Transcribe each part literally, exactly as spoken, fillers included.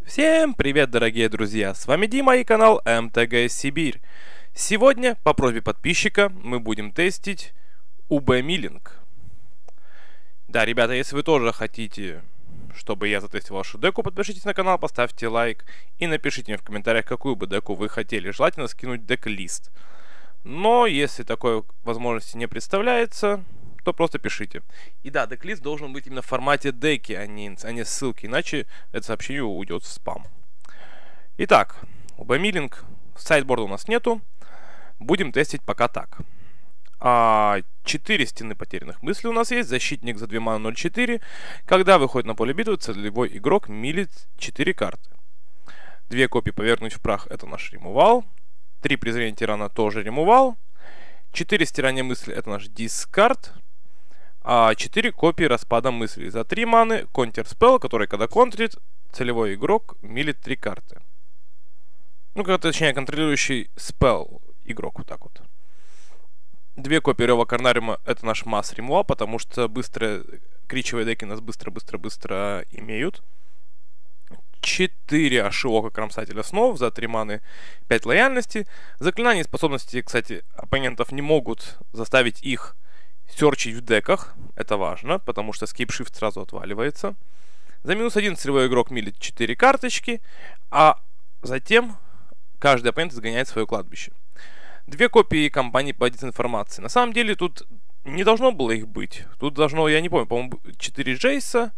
Всем привет, дорогие друзья! С вами Дима и канал эм тэ гэ Сибирь. Сегодня, по просьбе подписчика, мы будем тестить ю би Milling. Да, ребята, если вы тоже хотите, чтобы я затестил вашу деку, подпишитесь на канал, поставьте лайк и напишите мне в комментариях, какую бы деку вы хотели. Желательно скинуть дек-лист. Но если такой возможности не представляется, то просто пишите. И да, дек-лист должен быть именно в формате деки, а не, а не ссылки, иначе это сообщение уйдет в спам. Итак, ю би Milling, сайдборда у нас нету, будем тестить пока так. А, четыре стены потерянных мыслей у нас есть, защитник за две маны ноль четыре. Когда выходит на поле битвы, целевой игрок милит четыре карты. Две копии повергнуть в прах, это наш ремувал. Три презрения тирана тоже ремувал. Четыре стирания мысли, это наш дискард. А четыре копии распада мысли. За три маны контр-спелл, который когда контрит, целевой игрок милит три карты. Ну, как точнее, контролирующий спелл игрок, вот так вот. Две копии Рева Карнариума, это наш масс ремуа, потому что быстро кричевые деки нас быстро-быстро-быстро имеют. четыре Ашиока Кромсателя снов, за три маны пять лояльности. Заклинания и способности, кстати, оппонентов не могут заставить их серчить в деках. Это важно, потому что Escape Shift сразу отваливается. За минус один целевой игрок милит четыре карточки, а затем каждый оппонент изгоняет свое кладбище. Две копии компании по дезинформации. На самом деле тут не должно было их быть. Тут должно, я не помню, по-моему, четыре Джейса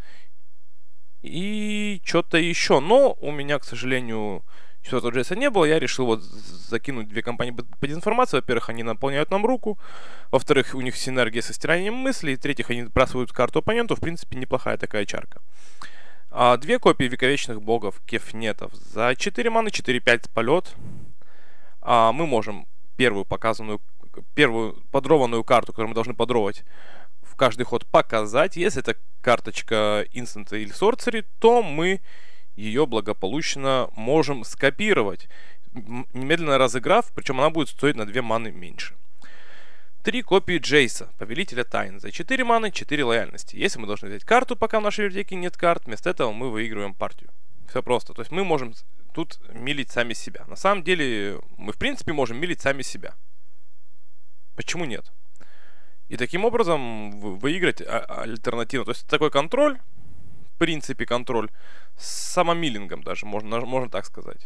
и что-то еще. Но у меня, к сожалению, четвертого Джейса не было. Я решил вот закинуть две компании по дезинформации. Во-первых, они наполняют нам руку. Во-вторых, у них синергия со стиранием мыслей. В-третьих, они сбрасывают карту оппоненту. В принципе, неплохая такая чарка. А, две копии вековечных богов кефнетов. За четыре маны, четыре пять полет. А, мы можем первую показанную, первую подрованную карту, которую мы должны подровать в каждый ход, показать. Если это карточка инстанта или сорцери, то мы ее благополучно можем скопировать, немедленно разыграв, причем она будет стоить на две маны меньше. Три копии Джейса, Повелителя Тайн. За четыре маны, четыре лояльности. Если мы должны взять карту, пока в нашей вердике нет карт, вместо этого мы выигрываем партию. Все просто. То есть мы можем тут милить сами себя. На самом деле, мы в принципе можем милить сами себя. Почему нет? И таким образом выиграть альтернативу. То есть такой контроль, в принципе контроль, с самомиллингом даже, можно, можно так сказать.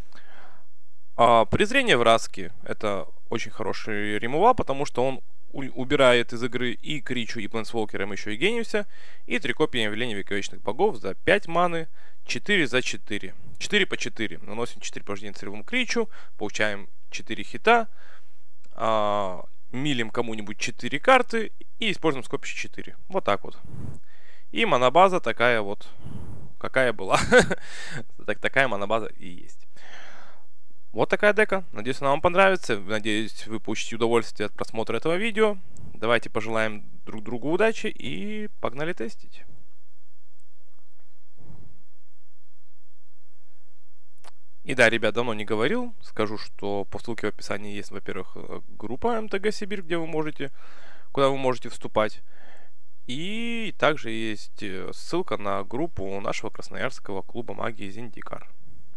А презрение вразки, это очень хороший ремува, потому что он убирает из игры и Кричу, и Плэнсволкера, мы еще и Гениуса. И три копии явления вековечных богов за пять маны, четыре за четыре. четыре по четыре. Наносим четыре повреждения целевому Кричу, получаем четыре хита, а, милим кому-нибудь четыре карты и используем скопище четыре. Вот так вот. И монобаза такая вот, какая была. так, такая монобаза и есть. Вот такая дека. Надеюсь, она вам понравится. Надеюсь, вы получите удовольствие от просмотра этого видео. Давайте пожелаем друг другу удачи и погнали тестить. И да, ребят, давно не говорил. Скажу, что по ссылке в описании есть, во-первых, группа эм тэ гэ Сибирь, где вы можете, куда вы можете вступать. И также есть ссылка на группу нашего красноярского клуба магии Зиндикар.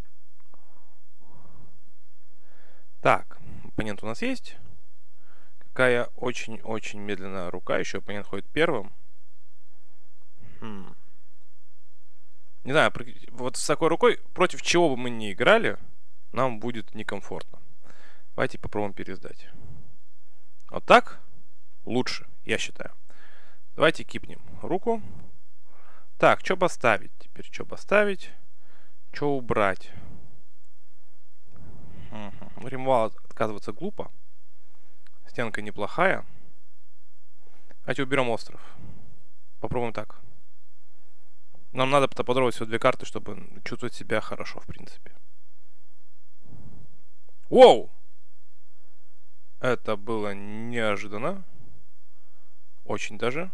Так, оппонент у нас есть. Какая очень-очень медленная рука. Еще оппонент ходит первым. Хм. Не знаю, вот с такой рукой, против чего бы мы ни играли, нам будет некомфортно. Давайте попробуем пересдать. Вот так лучше, я считаю. Давайте кипнем руку. Так, что поставить? Теперь что поставить? Что убрать? Угу. Ремвал отказываться глупо. Стенка неплохая. Давайте уберем остров. Попробуем так. Нам надо подробить всего две карты, чтобы чувствовать себя хорошо, в принципе. Воу! Это было неожиданно. Очень даже.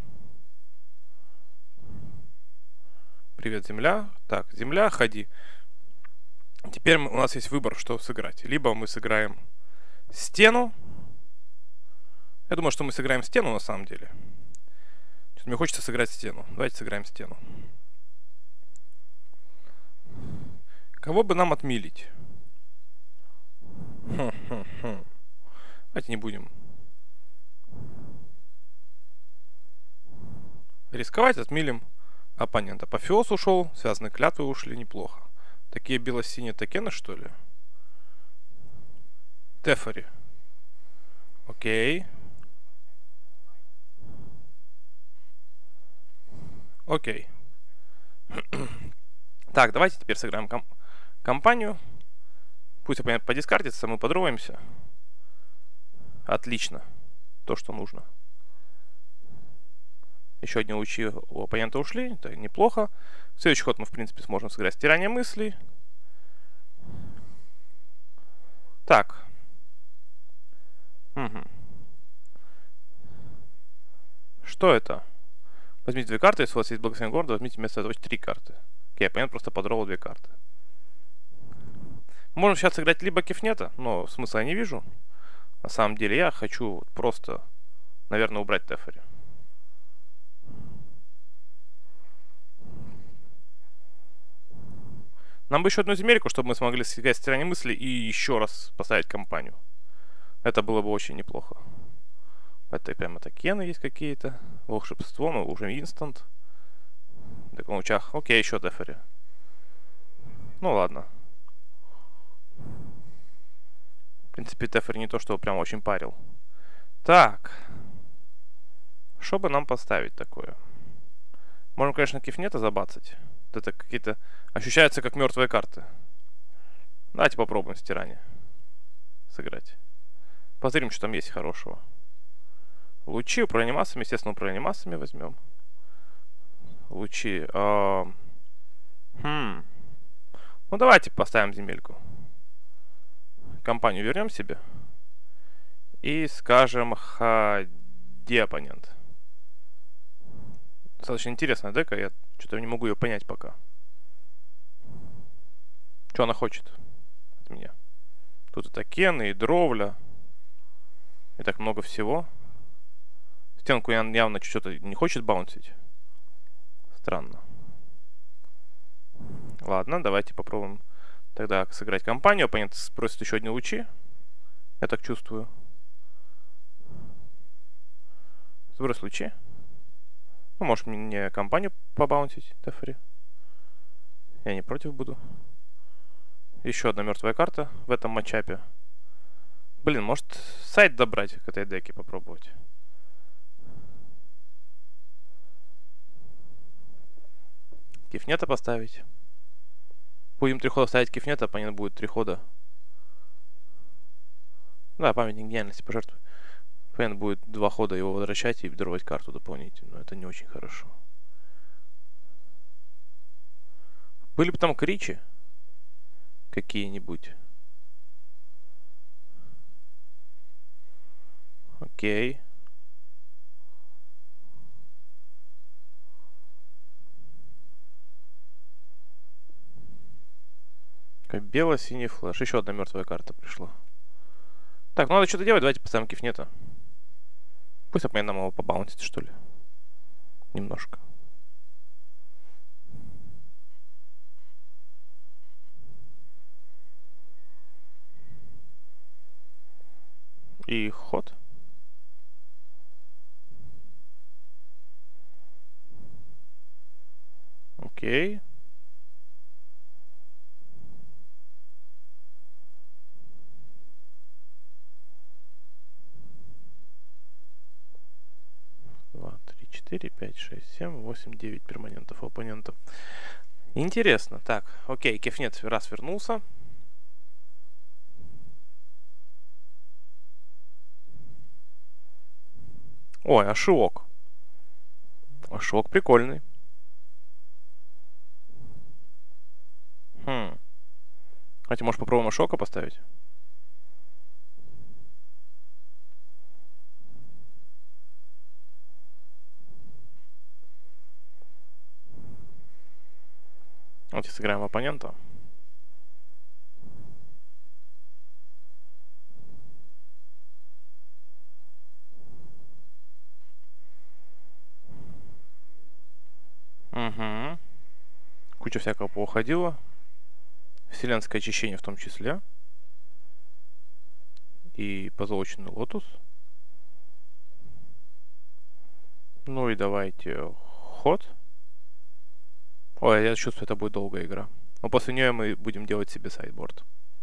Привет, земля. Так, земля, ходи. Теперь у нас есть выбор, что сыграть. Либо мы сыграем стену. Я думаю, что мы сыграем стену на самом деле. Мне хочется сыграть стену. Давайте сыграем стену. Кого бы нам отмилить? Хм-хм-хм. Давайте не будем рисковать, отмилим оппонента. Апофеоз ушел, связанные клятвы ушли, неплохо. Такие бело-синие токены, что ли? Тефери. Окей. Окей. Так, давайте теперь сыграем ком компанию. Пусть оппонент подискардится, мы подруемся. Отлично. То, что нужно. Еще одни лучи у оппонента ушли. Это неплохо. В следующий ход мы, в принципе, сможем сыграть стирание мыслей. Так. Угу. Что это? Возьмите две карты, если у вас есть благословение города, возьмите вместо этого три карты. Окей, оппонент просто подровал две карты. Можем сейчас сыграть либо кефнета, но смысла я не вижу. На самом деле я хочу просто, наверное, убрать Тефери. Нам бы еще одну земельку, чтобы мы смогли сыграть стирание мысли и еще раз поставить компанию. Это было бы очень неплохо. Это прямо токены есть какие-то. Волшебство, но уже инстант. Так, на лучах. Окей, еще Тефери. Ну ладно. В принципе, Тефери не то, что прям очень парил. Так. Что бы нам поставить такое? Можем, конечно, кифнета забацать. Это какие-то... Ощущаются как мертвые карты. Давайте попробуем стирание сыграть. Посмотрим, что там есть хорошего. Лучи управление массами. Естественно, управление массами возьмем. Лучи. Э, хм. Ну, давайте поставим земельку. Компанию вернем себе. И скажем, ходи, оппонент. Достаточно интересная дека. Я что-то не могу ее понять пока. Что она хочет от меня? Тут и токены, и дровля. И так много всего. Стенку явно что-то не хочет баунсить. Странно. Ладно, давайте попробуем тогда сыграть компанию. Оппонент спросит еще одни лучи. Я так чувствую. Сброс лучи. Ну, может мне компанию побаунсить, Тефери. Я не против буду. Еще одна мертвая карта в этом матчапе. Блин, может сайт добрать к этой деке попробовать. Кифнета поставить. Будем три хода ставить кифнета, оппонент будет три хода. Да, памятник гениальности пожертвуй. Оппонент будет два хода его возвращать и дровать карту дополнительно. Но это не очень хорошо. Были бы там кричи какие-нибудь. Окей. Как бело-синий флеш. Еще одна мертвая карта пришла. Так, ну надо что-то делать. Давайте поставим кифнета. Пусть оппонент нам его побаунтит, что ли. Немножко. И ход. Окей. Два, три, четыре, пять, шесть, семь, восемь, девять перманентов у оппонента. Интересно. Так, окей, кефнет раз вернулся. Ой, Ашиок. Ашиок прикольный. Хм. Давайте, может, попробуем Ашока поставить? Давайте сыграем оппонента. Угу. Куча всякого поуходила. Вселенское очищение в том числе. И позолоченный лотос. Ну и давайте ход. Ой, я чувствую, это будет долгая игра. Но после нее мы будем делать себе сайдборд.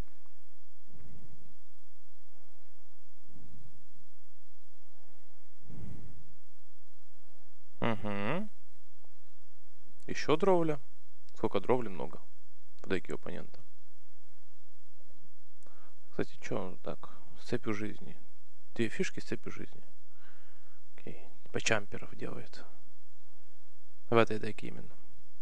Угу. Еще дровля. Сколько дровли? Много. В деке оппонента. Кстати, что он так? С цепью жизни. Две фишки с цепью жизни. Окей. По чамперов делает. В этой деке именно.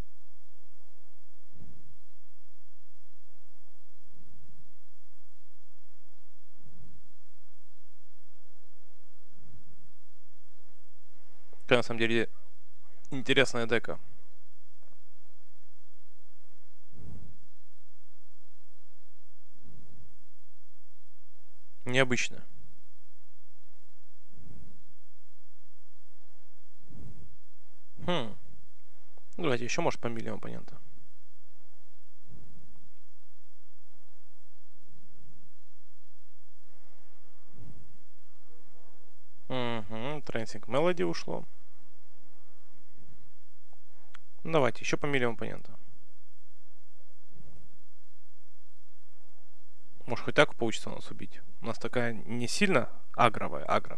Это на самом деле интересная дека. Необычно. Хм. Давайте еще, может, помилим оппонента. Угу. Трансинг Мелоди ушло. Давайте еще помилим оппонента. Может, хоть так получится нас убить. У нас такая не сильно агровая агро.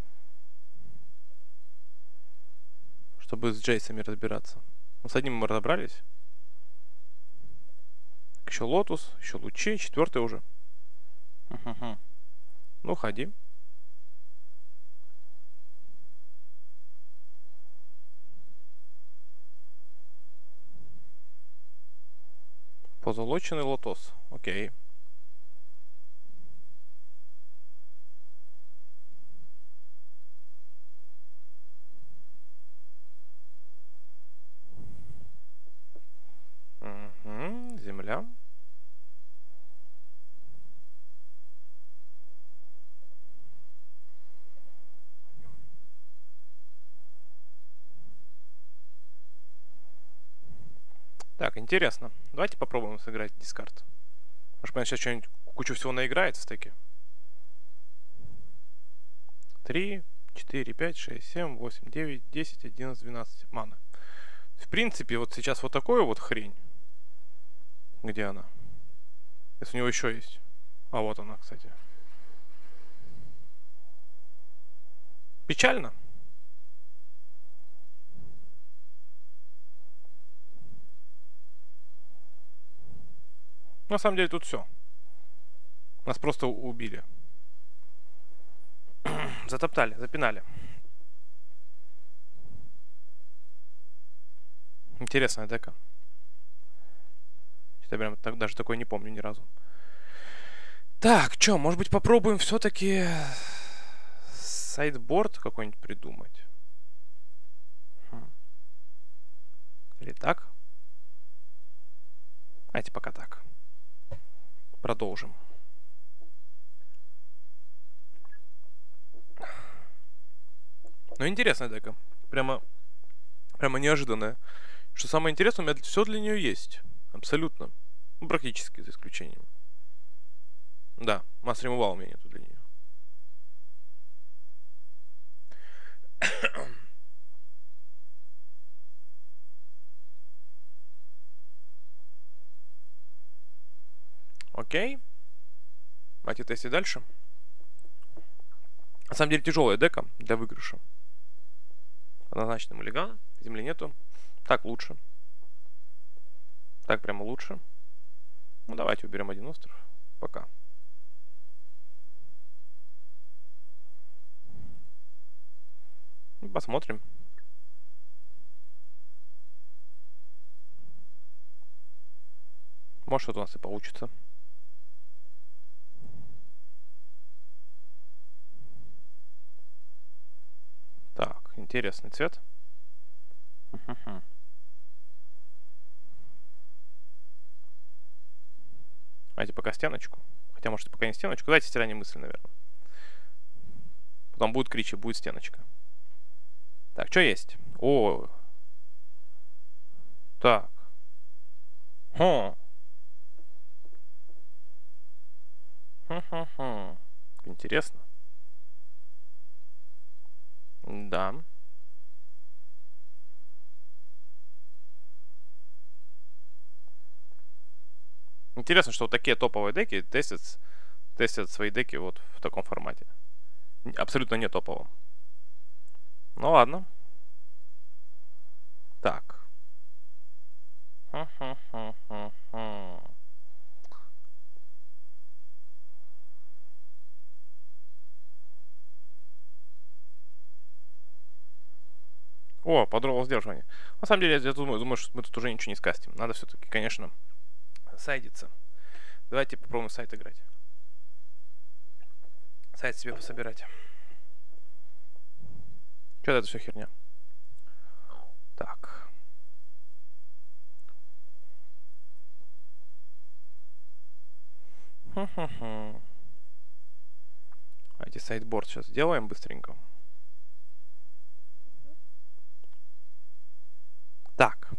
Чтобы с Джейсами разбираться. Ну, с одним мы разобрались. Еще Лотус, еще Лучи, четвертый уже. Угу. Ну, ходи. Позолоченный Лотос. Окей. Угу. Земля. Так, интересно. Давайте попробуем сыграть дискард. Может, он сейчас что-нибудь кучу всего наиграет в стеке? три, четыре, пять, шесть, семь, восемь, девять, десять, одиннадцать, двенадцать маны. В принципе, вот сейчас вот такую вот хрень. Где она? Если у него еще есть. А вот она, кстати. Печально. На самом деле тут все. Нас просто убили. Затоптали, запинали. Интересная дека. Я прям так, даже такой не помню ни разу. Так, что, может быть, попробуем все-таки сайдборд какой-нибудь придумать? Хм. Или так? Давайте пока так. Продолжим. Ну, интересная дека. Прямо, прямо неожиданная. Что самое интересное, у меня все для нее есть. Абсолютно. Ну, практически, за исключением. Да, масс ремувал у меня нету для нее. Окей. Давайте тестить дальше. На самом деле тяжелая дека для выигрыша. Однозначно муллиган. Земли нету. Так лучше. Так прямо лучше. Ну давайте уберем один остров. Пока. Посмотрим. Может, что-то у нас и получится. Так, интересный цвет. Давайте пока стеночку. Хотя, может, пока не стеночку. Давайте стирание мысли, наверное. Потом будет кричи, будет стеночка. Так, что есть? О. Так. Хм. Хм-хм-хм. Интересно. Да. Интересно, что вот такие топовые деки тестят, тестят свои деки вот в таком формате. Абсолютно не топовом. Ну ладно. Так. Хм-хм-хм-хм-хм. О, подробно сдерживание. На самом деле, я думаю, думаю, что мы тут уже ничего не скастим. Надо все-таки, конечно, сайдиться. Давайте попробуем сайт играть. Сайт себе пособирать. Что это все херня? Так. Хм-хм-хм. Давайте сайдборд сейчас сделаем быстренько. Так.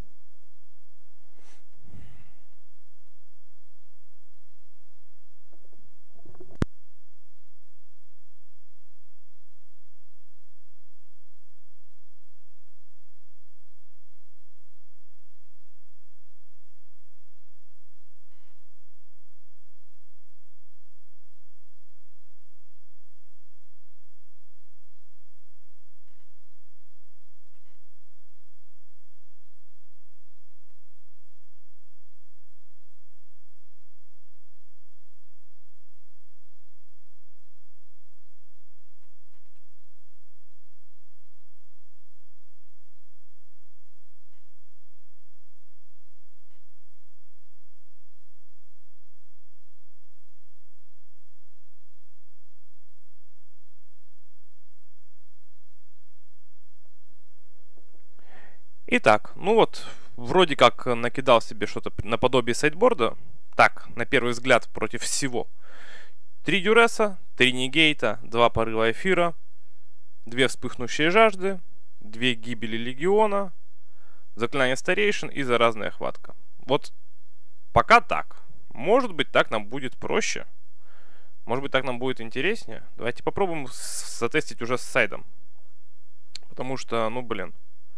Итак, ну вот, вроде как накидал себе что-то наподобие сайдборда. Так, на первый взгляд, против всего. Три дюреса, три негейта, два порыва эфира, две вспыхнущие жажды, две гибели легиона, заклинание старейшин и заразная хватка. Вот пока так. Может быть, так нам будет проще. Может быть, так нам будет интереснее. Давайте попробуем затестить уже с сайдом. Потому что, ну, блин.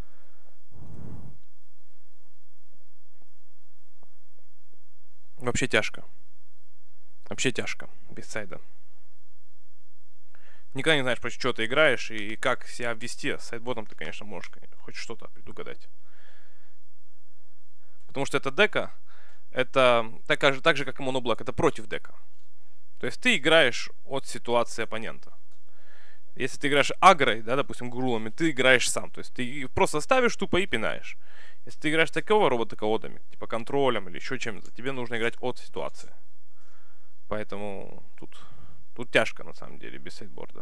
Вообще тяжко. Вообще тяжко. Без сайда. Никогда не знаешь, против чего ты играешь и как себя ввести. С сайдботом ты, конечно, можешь хоть что-то предугадать. Потому что эта дека, это так же, так же как и моноблок, это против дека. То есть ты играешь от ситуации оппонента. Если ты играешь агрой, да, допустим, грулами, ты играешь сам. То есть ты просто ставишь тупо и пинаешь. Если ты играешь такого робота колодами, типа контролем или еще чем-то, тебе нужно играть от ситуации. Поэтому тут, тут тяжко на самом деле без сайдборда.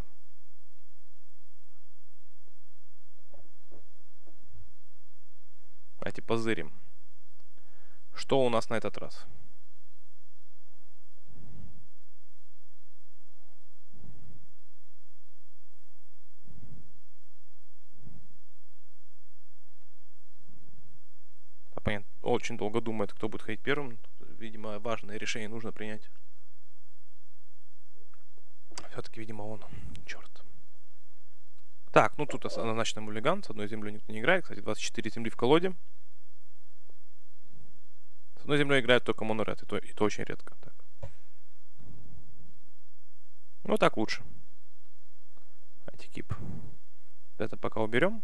Давайте позырим. Что у нас на этот раз? Оппонент очень долго думает, кто будет ходить первым. Видимо, важное решение нужно принять. Все-таки, видимо, он. Черт. Так, ну тут однозначно муллиган. С одной землей никто не играет. Кстати, двадцать четыре земли в колоде. С одной землей играет только моноред. И то, и то очень редко. Так. Ну так лучше. Давайте кип. Это пока уберем.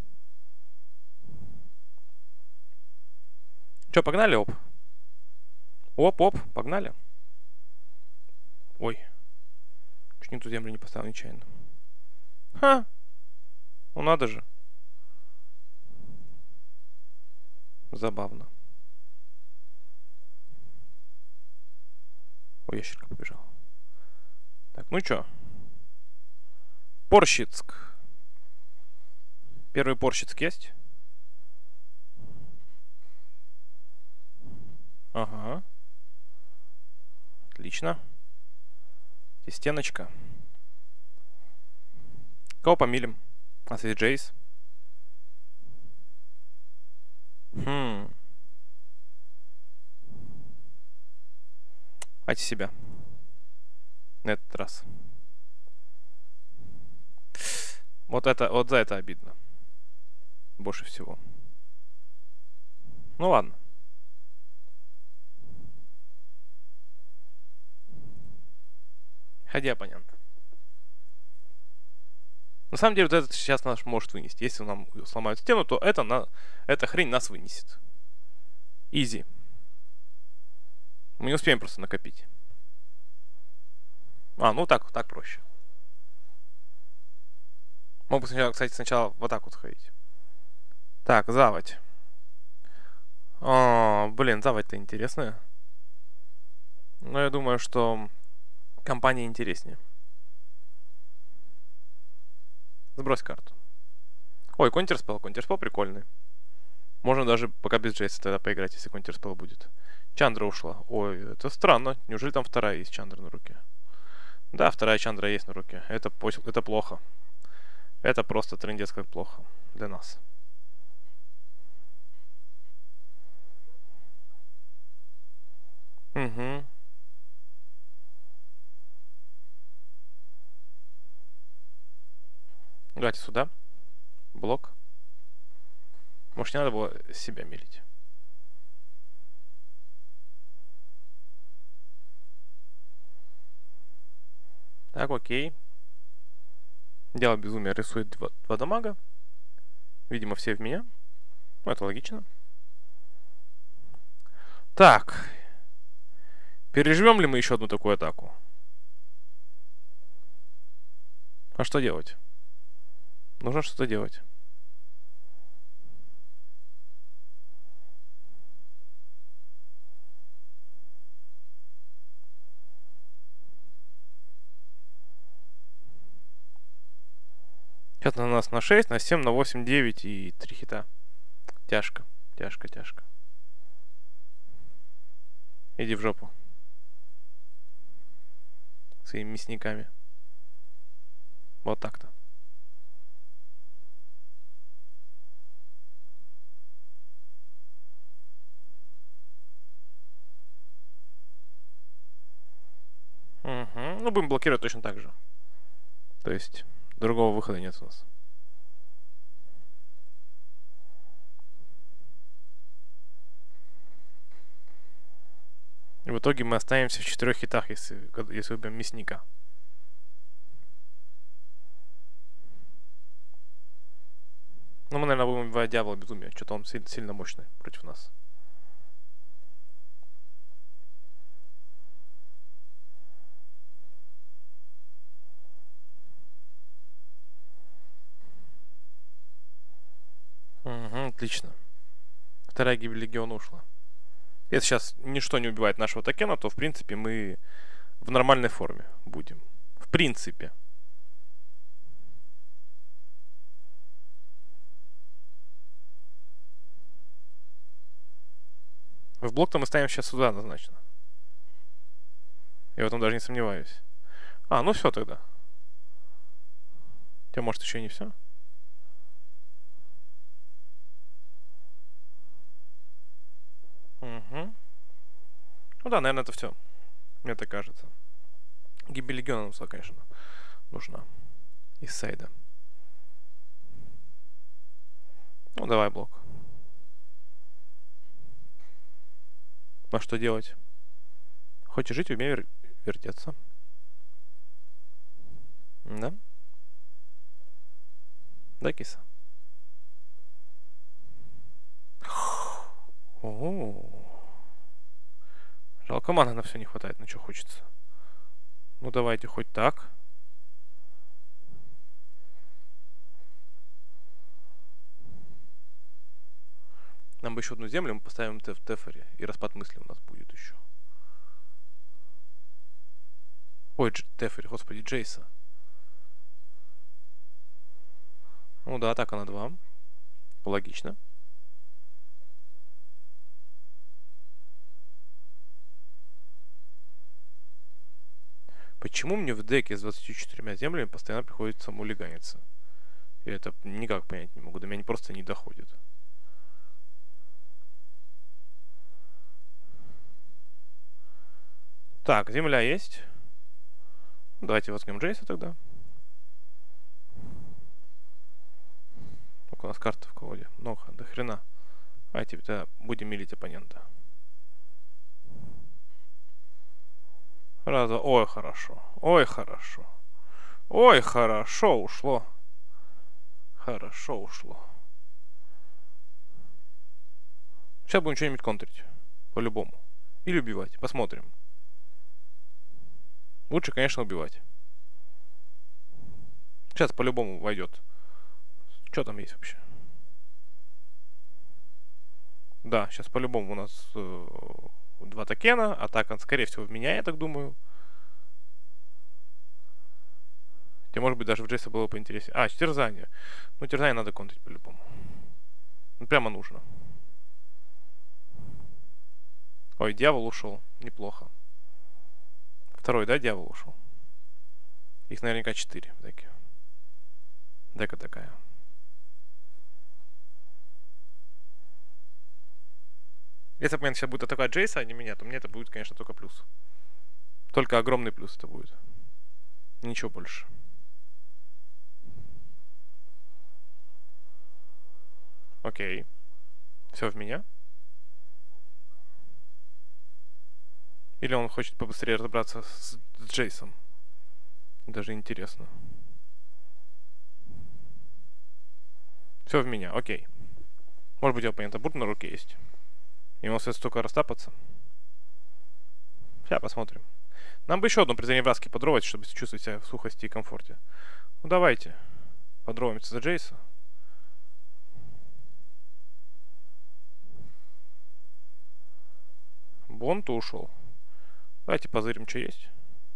Че, погнали, оп? Оп-оп, погнали. Ой. Чуть не ту землю не поставил нечаянно. Ха! Ну надо же. Забавно. Ой, ящерка побежал. Так, ну чё? Порщицк. Первый Порщицк есть? Ага. Отлично. Здесь стеночка. Кого помилим? А, здесь Джейс. Хм. Давайте себя. на этот раз. Вот это, вот за это обидно. Больше всего. Ну ладно. Ходи, оппонент. На самом деле, вот этот сейчас нас может вынести. Если нам сломают стену, то это на, эта хрень нас вынесет. Изи. Мы не успеем просто накопить. А, ну так, так проще. Мог бы, сначала, кстати, сначала вот так вот ходить. Так, заводь. О, блин, заводь-то интересная. Но я думаю, что компания интереснее. Сбрось карту. Ой, контрспел, контрспел прикольный. Можно даже пока без Джейса тогда поиграть, если контрспел будет. Чандра ушла. Ой, это странно. Неужели там вторая есть Чандра на руке? Да, вторая Чандра есть на руке. Это, это плохо. Это просто трындец как плохо для нас. Угу. Давайте сюда. Блок. Может, не надо было себя милить. Так, окей. Дело безумия рисует два, два дамага. Видимо, все в меня. Ну, это логично. Так. Переживем ли мы еще одну такую атаку? А что делать? Нужно что-то делать. Сейчас на нас на шесть, на семь, на восемь, девять и три хита. Тяжко, тяжко, тяжко. Иди в жопу. Своими мясниками. Вот так-то. Угу. Ну, будем блокировать точно так же. То есть, другого выхода нет у нас. И в итоге мы останемся в четырех хитах, если, если убьем мясника. Ну, мы, наверное, будем убивать дьявола безумия. Что-то он сильно, сильно мощный против нас. Угу, отлично. Вторая гибель легиона ушла. Если сейчас ничто не убивает нашего токена, то, в принципе, мы в нормальной форме будем. В принципе. В блок-то мы ставим сейчас сюда однозначно. Я в этом даже не сомневаюсь. А, ну все тогда. Хотя, может, еще и не все. Угу. Ну да, наверное, это все. Мне так кажется. Гибель легиона, конечно, нужна. Из сайда. Ну, давай блок. А что делать? Хочешь жить, умей вер- вертеться. Да? Да, киса? О-о-о. Жалко, маны на все не хватает, ну что хочется. Ну давайте хоть так. Нам бы еще одну землю, мы поставим в Тефере. И распад мысли у нас будет еще. Ой, Дж- Тефери, господи, Джейса. Ну да, атака на два. Логично. Почему мне в деке с двадцатью четырьмя землями постоянно приходится мулиганиться? Я это никак понять не могу. До меня просто не доходит. Так, земля есть. Давайте возьмем Джейса тогда. Сколько у нас карты в колоде? Много, до хрена. Давайте тогда будем милить оппонента. Раз, два. Ой, хорошо. Ой, хорошо. Ой, хорошо ушло. Хорошо ушло. Сейчас будем что-нибудь контрить. По-любому. Или убивать. Посмотрим. Лучше, конечно, убивать. Сейчас по-любому войдет. Что там есть вообще? Да, сейчас по-любому у нас э, два токена. Атака, скорее всего, в меня, я так думаю. Хотя, может быть, даже в Джейса было поинтереснее. А, терзание. Ну, терзание надо контрить по-любому. Ну, прямо нужно. Ой, дьявол ушел. Неплохо. Второй, да, дьявол ушел? Их наверняка четыре в деке. Дека такая. Если оппонент сейчас будет атаковать Джейса, а не меня, то мне это будет, конечно, только плюс. Только огромный плюс это будет. Ничего больше. Окей. Все в меня. Или он хочет побыстрее разобраться с, с Джейсом. Даже интересно. Все в меня, окей. Может быть, у оппонента бурт на руке есть. Ему остается только растапаться. Сейчас посмотрим. Нам бы еще одно призывание вразки подровать, чтобы чувствовать себя в сухости и комфорте. Ну давайте. Подроваемся за Джейса. Бонту ушел. Давайте позырим, что есть.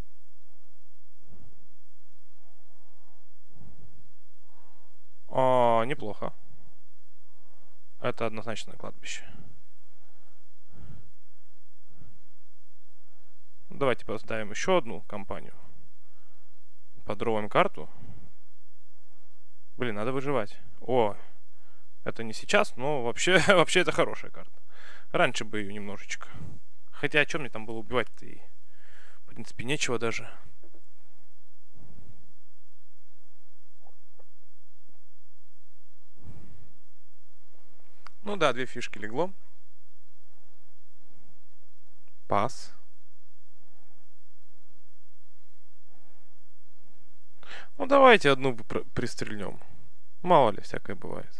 О, неплохо. Это однозначно кладбище. Давайте поставим еще одну компанию. Подроваем карту. Блин, надо выживать. О, это не сейчас, но вообще, вообще это хорошая карта. Раньше бы ее немножечко. Хотя о чем мне там было убивать-то и, в принципе, нечего даже. Ну да, две фишки легло. Пас. Ну давайте одну пристрельнем. Мало ли, всякое бывает.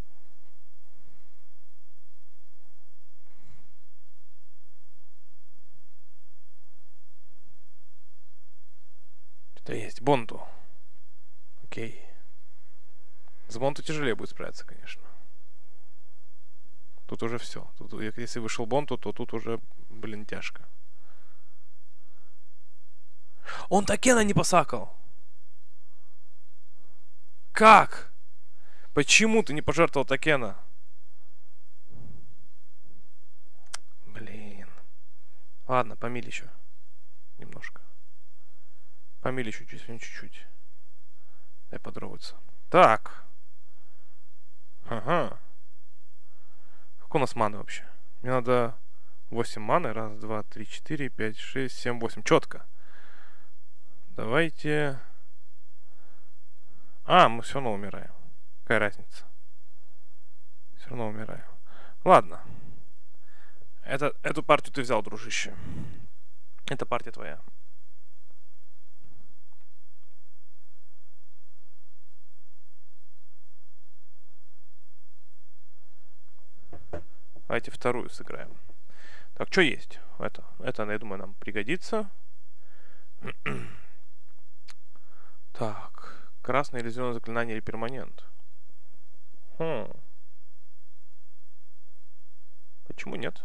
Что есть? Бонту. Окей. С Бонту тяжелее будет справиться, конечно. Тут уже все. Тут, если вышел Бонту, то тут уже, блин, тяжко. Он токена не посакал. Как? Почему ты не пожертвовал токена? Блин. Ладно, помиль еще. Немножко. Помиль еще чуть-чуть. Дай подроваться. Так. Ага. Сколько у нас маны вообще? Мне надо восемь маны. Раз, два, три, четыре, пять, шесть, семь, восемь. Четко. Давайте... А, мы все равно умираем. Какая разница? Все равно умираем. Ладно. Это, эту партию ты взял, дружище. Это партия твоя. Давайте вторую сыграем. Так, что есть? Это, это, я думаю, нам пригодится. Так. Красное или зеленое заклинание или перманент. Хм. Почему нет?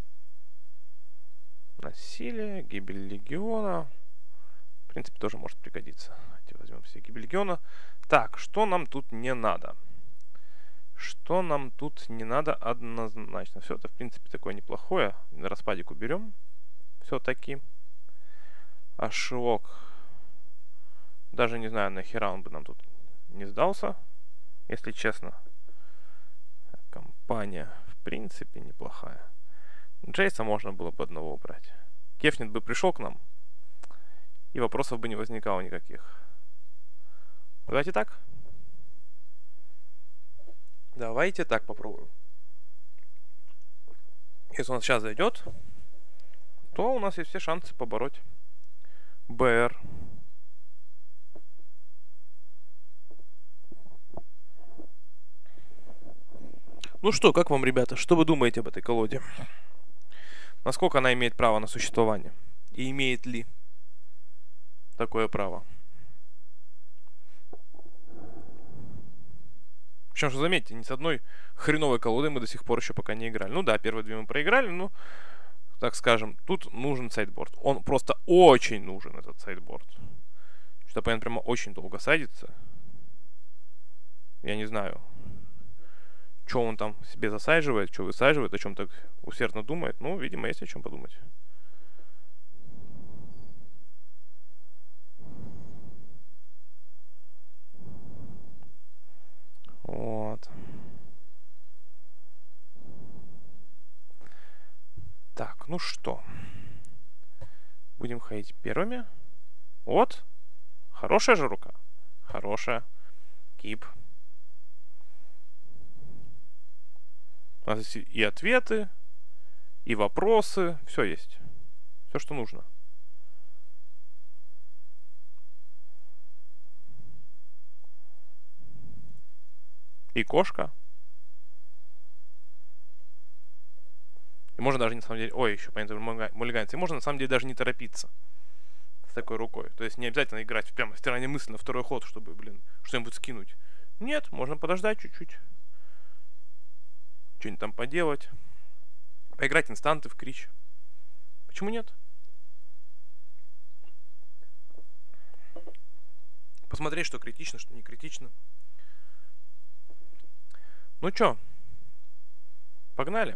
Насилие, гибель легиона. В принципе, тоже может пригодиться. Давайте возьмем все гибель легиона. Так, что нам тут не надо? Что нам тут не надо однозначно? Все это, в принципе, такое неплохое. На распадик уберем. Все-таки. А Шиок. Даже не знаю, нахера он бы нам тут не сдался. Если честно. Компания, в принципе, неплохая. Джейса можно было бы одного убрать. Кефнет бы пришел к нам. И вопросов бы не возникало никаких. Давайте так. Давайте так попробуем. Если у нас сейчас зайдет, то у нас есть все шансы побороть БР. Ну что, как вам, ребята, что вы думаете об этой колоде? Насколько она имеет право на существование? И имеет ли такое право? Причем, что заметьте, ни с одной хреновой колодой мы до сих пор еще пока не играли. Ну да, первые две мы проиграли, но, так скажем, тут нужен сайдборд. Он просто очень нужен, этот сайдборд. Что-то, понятно, прямо очень долго садится. Я не знаю, что он там себе засаживает, что высаживает, о чем так усердно думает. Ну, видимо, есть о чем подумать. Вот. Так, ну что. Будем ходить первыми. Вот. Хорошая же рука. Хорошая. Кип. У нас есть и ответы, и вопросы. Все есть. Все, что нужно. И кошка. И можно даже, на самом деле... Ой, еще, понятно, муллиганец. И можно, на самом деле, даже не торопиться с такой рукой. То есть не обязательно играть прямо стирание мысли на второй ход, чтобы, блин, что-нибудь скинуть. Нет, можно подождать чуть-чуть. Что-нибудь там поделать. Поиграть инстанты в крич. Почему нет? Посмотреть, что критично, что не критично. Ну чё? Погнали.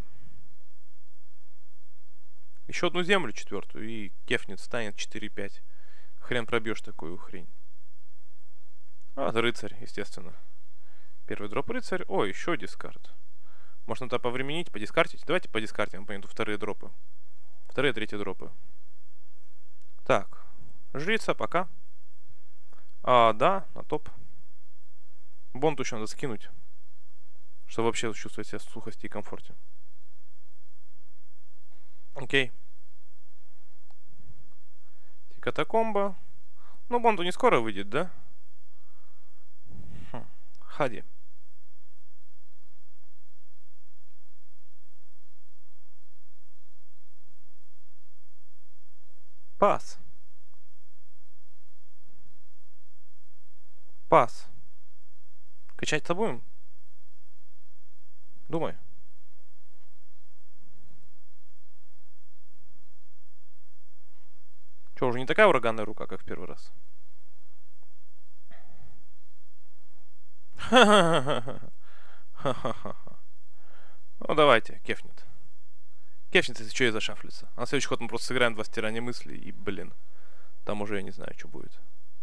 Еще одну землю четвертую, и кефнет станет четыре пять. Хрен пробьешь такую хрень. А, рыцарь, естественно. Первый дроп рыцарь. О, еще дискард. Можно это повременить, подискартить. Давайте подискартим, понятно, вторые дропы. Вторые, третьи дропы. Так. Жрица, пока. А, да, на топ. Бонд еще надо скинуть. Чтобы вообще чувствовать себя в сухости и комфорте. Окей. Катакомба. Ну, Бонду не скоро выйдет, да? Хм. Хади. Пас. Пас. Качать-то будем? Думай. Че, уже не такая ураганная рука, как в первый раз? Ха-ха-ха. Ну, давайте, кефнет. Кефнет, если что, и зашафлится. А на следующий ход мы просто сыграем два стирания мыслей, и, блин, там уже я не знаю, что будет.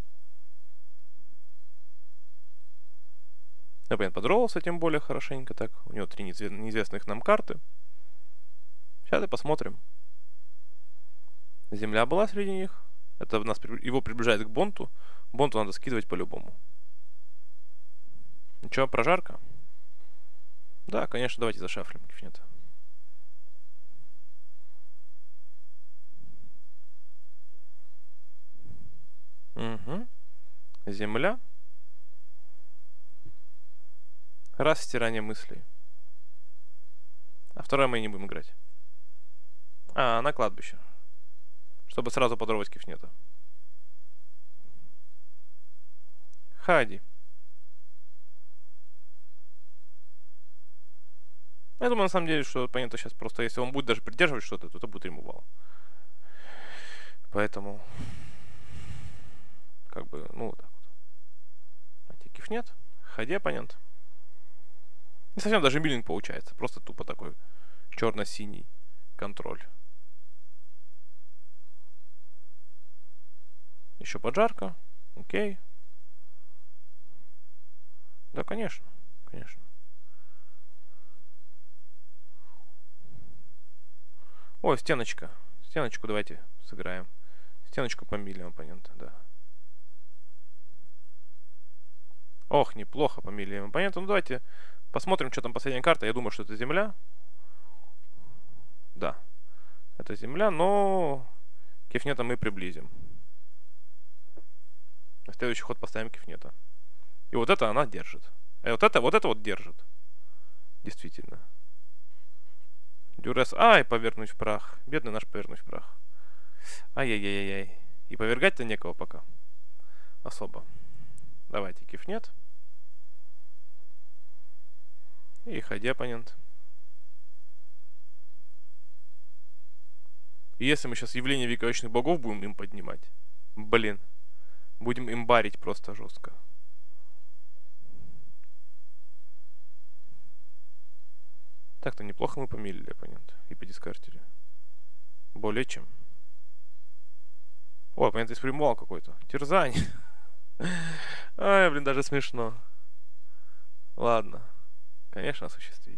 Я, понятно, подролился, тем более хорошенько так. У него три неизвестных нам карты. Сейчас и посмотрим. Земля была среди них. Это нас, его приближает к Бонту. Бонту надо скидывать по-любому. Ну что, прожарка? Да, конечно, давайте зашафлим кефнет. Угу. Земля. Раз стирание мыслей. А второе мы не будем играть. А, на кладбище. Чтобы сразу подорвать кефнета. Хади. Я думаю, на самом деле, что понятно сейчас просто, если он будет даже придерживать что-то, то это будет ремувал. Поэтому, как бы, ну, вот так вот. Антикефнет. Хади оппонент. Не совсем даже миллинг получается. Просто тупо такой черно-синий контроль. Еще поджарка. Окей. Да, конечно. Конечно. Ой, стеночка. Стеночку давайте сыграем. Стеночку помилим оппонента, да. Ох, неплохо помилим оппонента. Ну, давайте посмотрим, что там последняя карта. Я думаю, что это земля. Да, это земля, но кефнета мы приблизим. На следующий ход поставим кефнета. И вот это она держит. И вот это, вот это вот держит. Действительно. Дюрес. Ай, повернуть в прах. Бедный наш повернуть в прах. Ай-яй-яй-яй. И повергать-то некого пока. Особо. Давайте кефнет. И ходи, оппонент. И если мы сейчас явление вековечных богов будем им поднимать, блин, будем им барить просто жестко. Так-то неплохо мы помилили оппонента и подискартили. Более чем. О, оппонент испримовал какой-то. Терзание. Ай, блин, даже смешно. Ладно. Конечно, осуществить.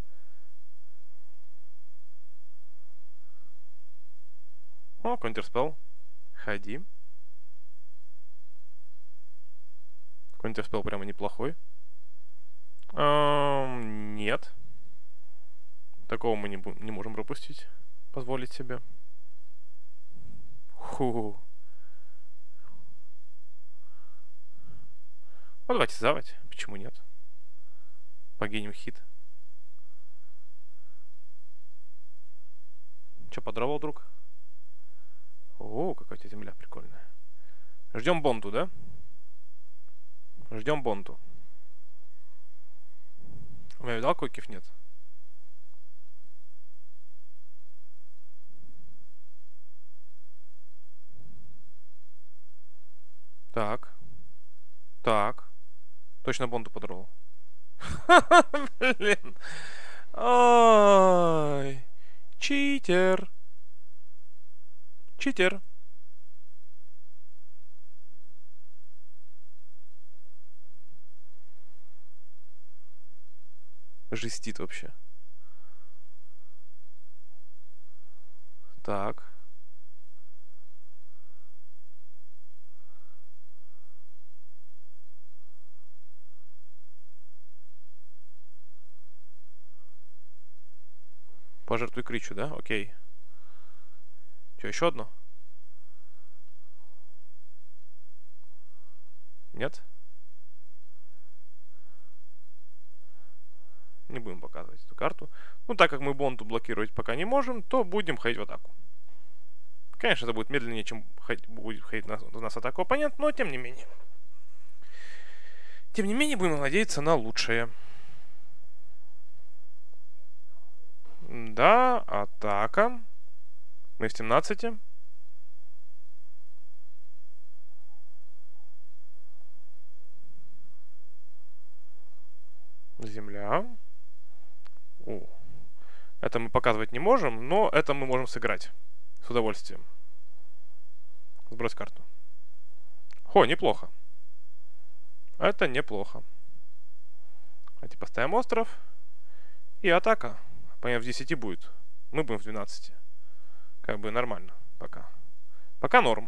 О, контрспел. Ходи. Контрспел прямо неплохой. Эм, нет. Такого мы не, не можем пропустить. Позволить себе. Ху. Ну, давайте завать. Почему нет? Погинем хит. Че, подровал, друг? О, какая у тебя земля прикольная. Ждем бонту, да? Ждем бонту. У меня видал, какой киф нет? Так. Так. Точно бонту подровал. Блин. Ой. Читер. Читер. Жестит вообще. Так. Пожертвуй кричу, да? Окей. Что, еще одно? Нет? Не будем показывать эту карту. Ну, так как мы бонту блокировать пока не можем, то будем ходить в атаку. Конечно, это будет медленнее, чем будет ходить на, на нас атаку оппонент, но тем не менее. Тем не менее, будем надеяться на лучшее. Да, атака. Мы в семнадцати. Земля. О. Это мы показывать не можем, но это мы можем сыграть. С удовольствием. Сбрось карту. Хо, неплохо. Это неплохо. Давайте поставим остров. И атака. Понятно, в десяти будет. Мы будем в двенадцати. Как бы нормально. Пока. Пока норм.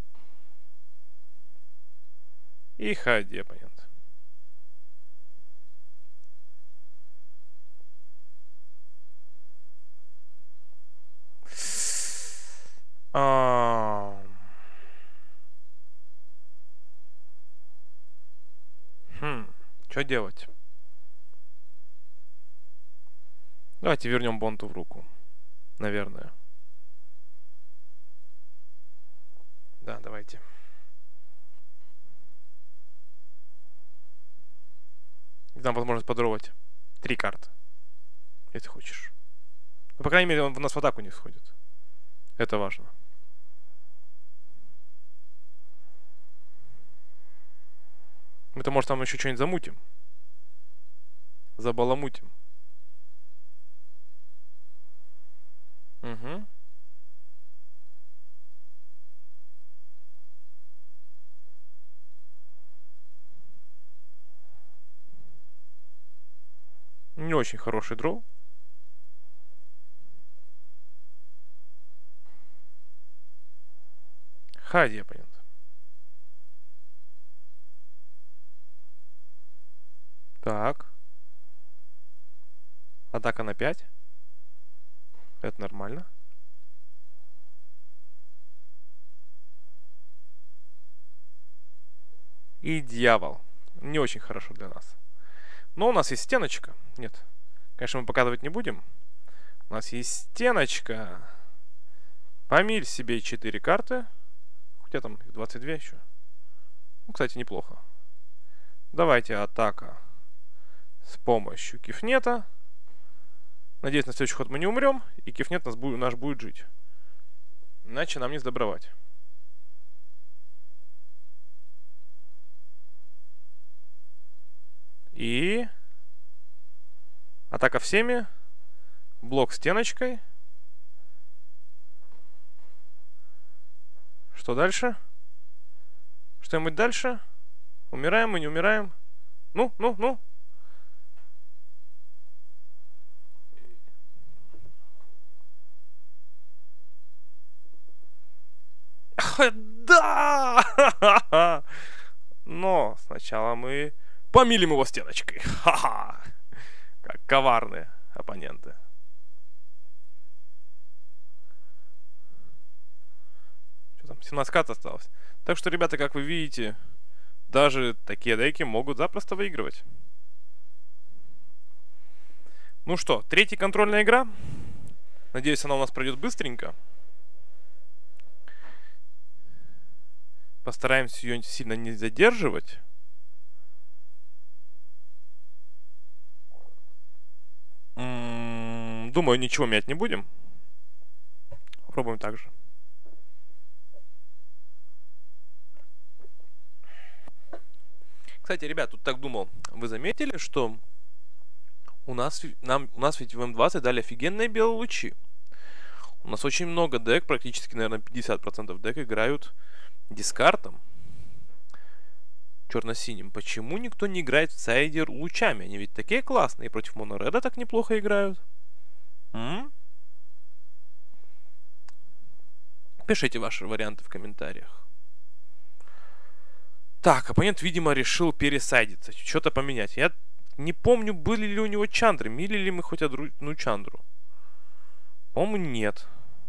И ходи, оппонент. А... Хм, что делать? Давайте вернем бонту в руку. Наверное. Да, давайте. И там возможность подровать три карты. Если хочешь. Но, по крайней мере, он в нас в атаку не сходит. Это важно. Мы-то, может, там еще что-нибудь замутим. Забаламутим. Угу. Не очень хороший дроу. Заходи, оппонент. Так. Атака на пять. Это нормально. И дьявол. Не очень хорошо для нас. Но у нас есть стеночка. Нет. Конечно, мы показывать не будем. У нас есть стеночка. Помиль себе четыре карты. Хотя там их двадцать две еще. Ну, кстати, неплохо. Давайте атака с помощью кифнета. Надеюсь, на следующий ход мы не умрем. И кифнет нас будет, наш будет жить. Иначе нам не сдобровать. И атака всеми. Блок стеночкой. Что дальше? Что-нибудь дальше? Умираем мы, не умираем? Ну, ну, ну. Да! Но сначала мы помилим его стеночкой. Ха-ха! Как коварные оппоненты. Что там? семнадцать карт осталось. Так что, ребята, как вы видите, даже такие деки могут запросто выигрывать. Ну что, третья контрольная игра. Надеюсь, она у нас пройдет быстренько. Постараемся ее сильно не задерживать. М-м, думаю, ничего менять не будем. Попробуем так же. Кстати, ребят, тут так думал. Вы заметили, что у нас, нам, у нас ведь в эм двадцать дали офигенные белые лучи. У нас очень много дек, практически, наверное, пятьдесят процентов дек играют дискартом. Черно-синим. Почему никто не играет в сайдер лучами? Они ведь такие классные. И против монореда так неплохо играют. М? Пишите ваши варианты в комментариях. Так, оппонент, видимо, решил пересайдиться. Что-то поменять. Я не помню, были ли у него чандры. Мили ли мы хоть одну чандру? По-моему, нет.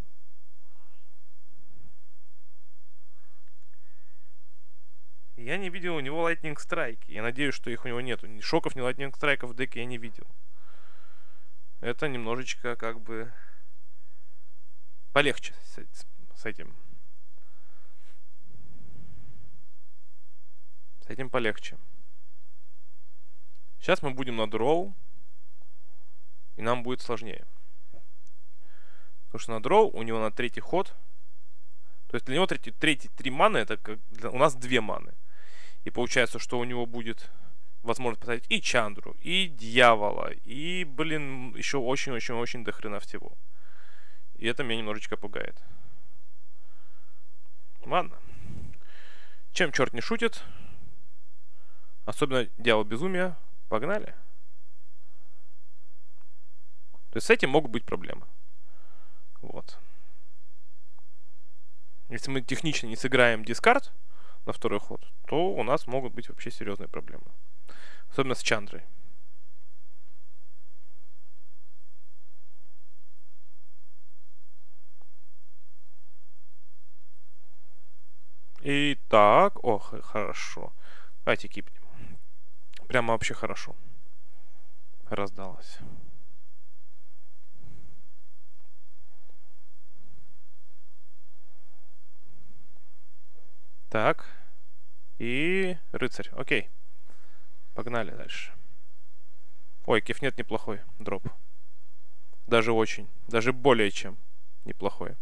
Я не видел у него Lightning Strike. Я надеюсь, что их у него нету. Ни шоков, ни Lightning Strike в деке я не видел. Это немножечко как бы полегче с, с этим. С этим полегче. Сейчас мы будем на дроу. И нам будет сложнее. Потому что на дроу у него на третий ход. То есть для него третий, третий три маны, это как для, у нас две маны. И получается, что у него будет возможность поставить и Чандру, и Дьявола, и, блин, еще очень-очень-очень дохрена всего. И это меня немножечко пугает. Ладно. Чем черт не шутит. Особенно Дьявол Безумия. Погнали. То есть с этим могут быть проблемы. Вот. Если мы технично не сыграем дискард на второй ход, то у нас могут быть вообще серьезные проблемы. Особенно с Чандрой. Итак, ох, хорошо. Давайте кипнем. Прямо вообще хорошо. Раздалось. Так. И рыцарь. Окей. Погнали дальше. Ой, кифнет неплохой. Дроп. Даже очень. Даже более чем неплохой.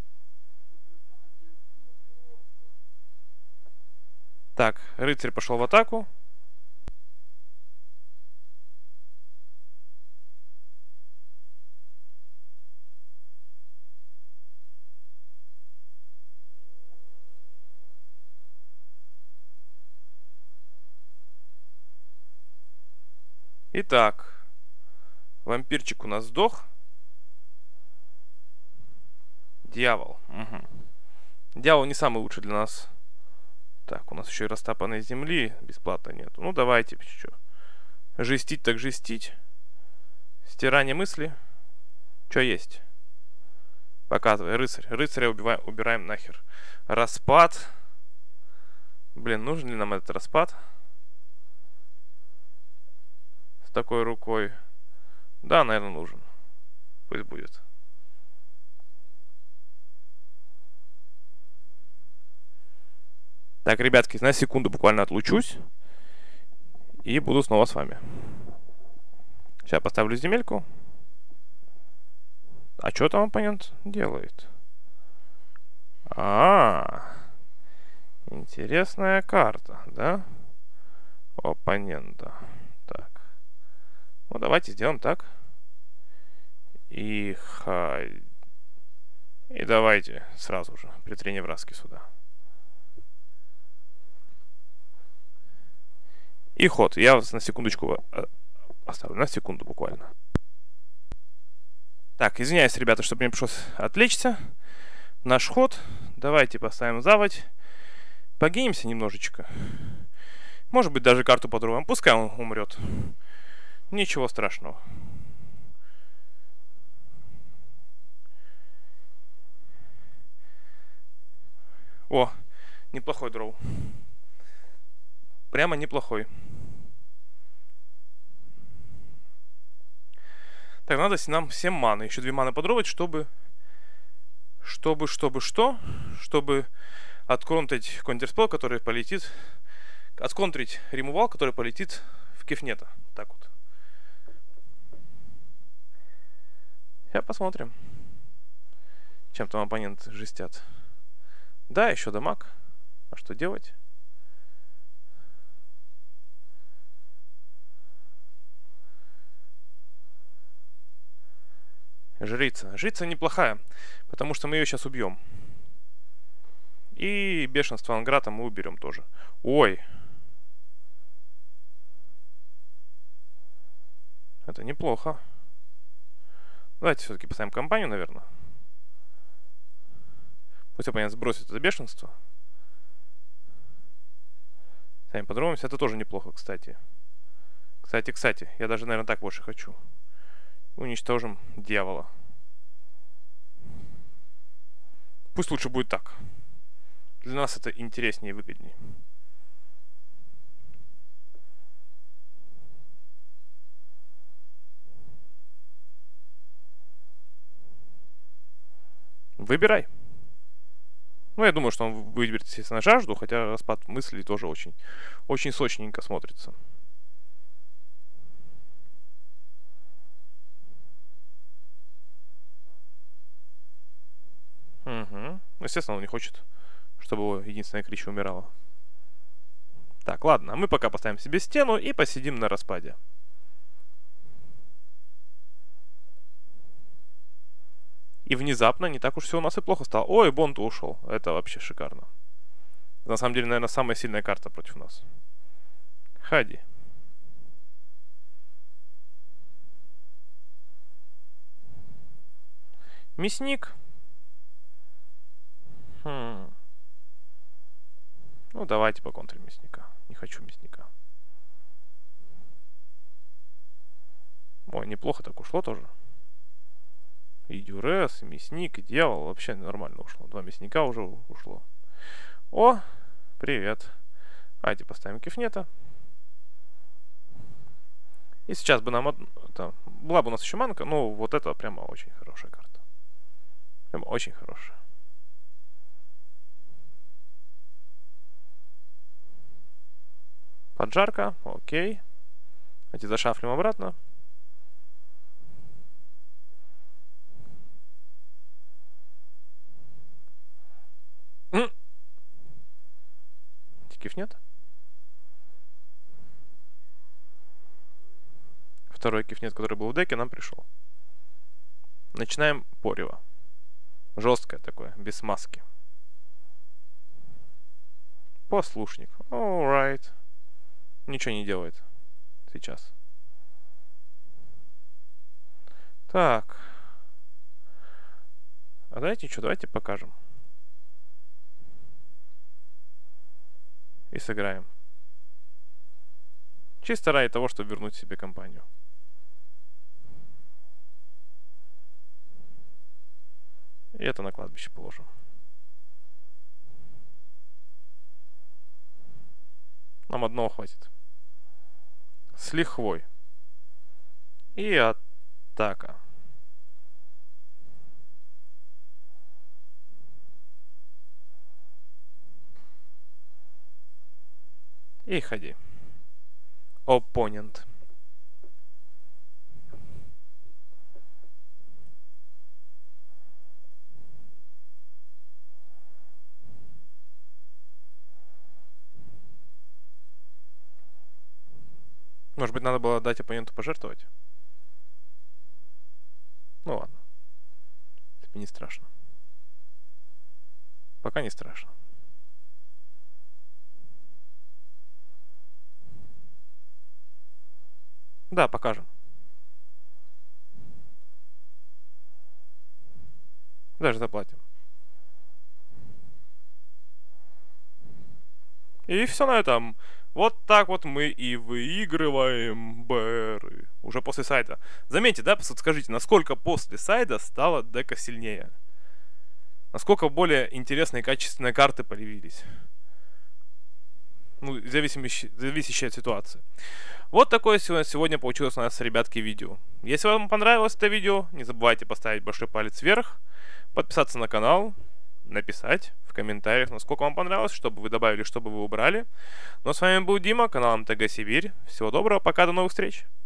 Так, рыцарь пошел в атаку. Итак, вампирчик у нас сдох. Дьявол. Угу. Дьявол не самый лучший для нас Так, у нас еще и растапанной земли бесплатно нету. Ну, давайте, что. Жестить так жестить. Стирание мысли. Что есть? Показывай, рыцарь. Рыцаря убиваем, убираем нахер. Распад. Блин, нужен ли нам этот распад? С такой рукой. Да, наверное, нужен. Пусть будет. Так, ребятки, на секунду буквально отлучусь. И буду снова с вами. Сейчас поставлю земельку. А что там оппонент делает? А, интересная карта, да? У оппонента. Так. Ну, давайте сделаем так. И ха... И давайте сразу же притрение вразки сюда. И ход. Я вас на секундочку оставлю. На секунду буквально. Так, извиняюсь, ребята, чтобы мне пришлось отвлечься. Наш ход. Давайте поставим заводь. Погинемся немножечко. Может быть, даже карту подругаем. Пускай он умрет. Ничего страшного. О, неплохой дроу. Прямо неплохой. Так, надо нам семь маны. Еще две маны подробить, чтобы... Чтобы, чтобы что? Чтобы отконтрить контрспел, который полетит... Отконтрить ремувал, который полетит в кефнета. Так вот. Сейчас посмотрим. Чем там оппоненты жестят. Да, еще дамаг. А что делать? Жрица. Жрица неплохая, потому что мы ее сейчас убьем. И бешенство Анграта мы уберем тоже. Ой. Это неплохо. Давайте все-таки поставим компанию, наверное. Пусть оппонент сбросит это бешенство. Сами подробимся. Это тоже неплохо, кстати. Кстати, кстати. Я даже, наверное, так больше хочу. Уничтожим дьявола. Пусть лучше будет так. Для нас это интереснее и выгоднее. Выбирай. Ну, я думаю, что он выберет, естественно, жажду, хотя распад мыслей тоже очень, очень сочненько смотрится. Угу. Естественно, он не хочет, чтобы его единственная крича умирала. Так, ладно, а мы пока поставим себе стену и посидим на распаде. И внезапно не так уж все у нас и плохо стало. Ой, Бонд ушел. Это вообще шикарно. На самом деле, наверное, самая сильная карта против нас. Хади. Мясник. Хм. Ну, давайте по контре мясника. Не хочу мясника. Ой, неплохо так ушло тоже. И дюрес, и мясник, и дьявол. Вообще нормально ушло. Два мясника уже ушло. О, привет. Давайте поставим кефнета. И сейчас бы нам... Это, была бы у нас еще манка. Ну, вот это прямо очень хорошая карта. Прямо очень хорошая. Поджарка. Окей. Давайте зашафлим обратно. Кифнет. Второй кифнет, который был в деке, нам пришел. Начинаем порево. Жесткое такое, без маски. Послушник. Alright. Ничего не делает сейчас. Так. А давайте что, давайте покажем. И сыграем. Чисто ради того, чтобы вернуть себе компанию. И это на кладбище положим. Нам одного хватит. С лихвой. И атака. И ходи. Оппонент. Может быть, надо было дать оппоненту пожертвовать? Ну ладно. Это не страшно. Пока не страшно. Да, покажем. Даже заплатим. И все на этом. Вот так вот мы и выигрываем БРы. Уже после сайда. Заметьте, да, скажите, насколько после сайда стала дека сильнее? Насколько более интересные и качественные карты появились? Ну, зависящая от ситуации. Вот такое сегодня получилось у нас, ребятки, видео. Если вам понравилось это видео, не забывайте поставить большой палец вверх, подписаться на канал, написать в комментариях, насколько вам понравилось, чтобы вы добавили, чтобы вы убрали. Ну а с вами был Дима, канал МТГ Сибирь. Всего доброго, пока, до новых встреч!